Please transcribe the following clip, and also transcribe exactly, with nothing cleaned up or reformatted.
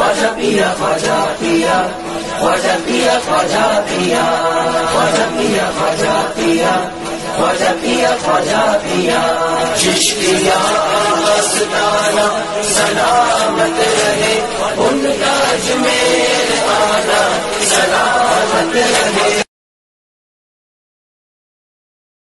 ख्वाजा पिया ख्वाजा पिया ख्वाजा पिया ख्वाजा पिया ख्वाजा पिया ख्वाजा पिया ख्वाजा पिया ख्वाजा पिया चिश्तिया मस्ताना सलामत रहे उनका अजमेर आना सलामत रहे।